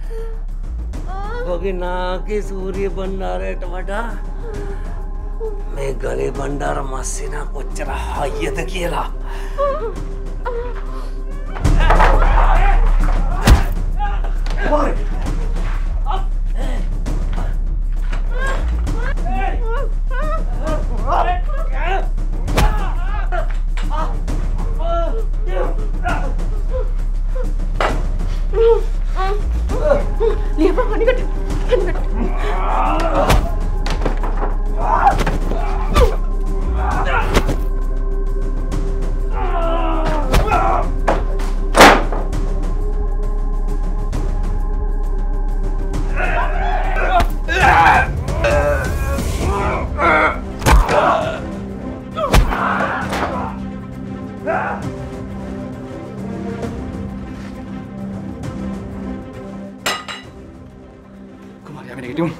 ඔගේ නාගේ සූරිය බණ්ඩාරයට වඩා මේ ගලේ බණ්ඩාර මස්සිනා කොච්චර හයියද කියලා. Lihat Hanikata. Kumarihami negatif.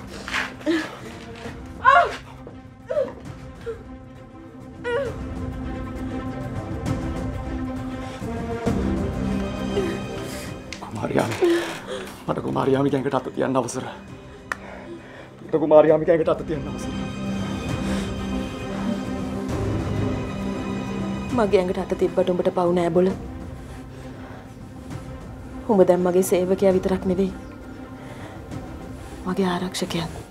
Kumarihami. Ada Kumarihami yang ketat tiyan අවසර. Ada Kumarihami yang ketat tiyan අවසර. මගේ ඇඟට අත තිබ්බට උඹට පවු නෑ බොල. උඹ දැන් මගේ සේවකයා විතරක් නෙවෙයි. මගේ ආරක්ෂකයා.